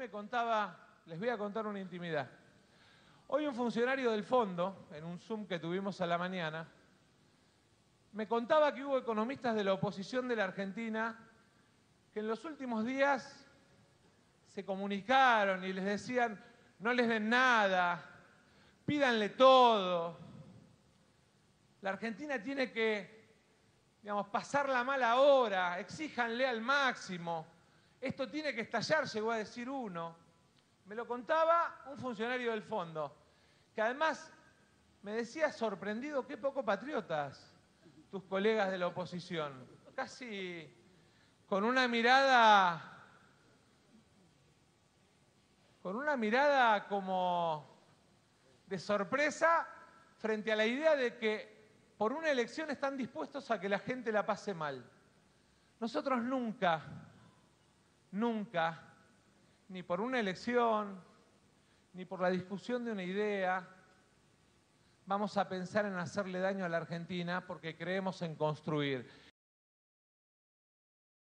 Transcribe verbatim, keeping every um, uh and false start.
me contaba, les voy a contar una intimidad. Hoy un funcionario del fondo, en un Zoom que tuvimos a la mañana, me contaba que hubo economistas de la oposición de la Argentina que en los últimos días se comunicaron y les decían, no les den nada, pídanle todo. La Argentina tiene que, digamos, pasar la mala hora, exíjanle al máximo. Esto tiene que estallar, llegó a decir uno. Me lo contaba un funcionario del fondo, que además me decía sorprendido, qué poco patriotas tus colegas de la oposición. Casi con una mirada, con una mirada como de sorpresa frente a la idea de que por una elección están dispuestos a que la gente la pase mal. Nosotros nunca, nunca, ni por una elección, ni por la discusión de una idea, vamos a pensar en hacerle daño a la Argentina porque creemos en construir.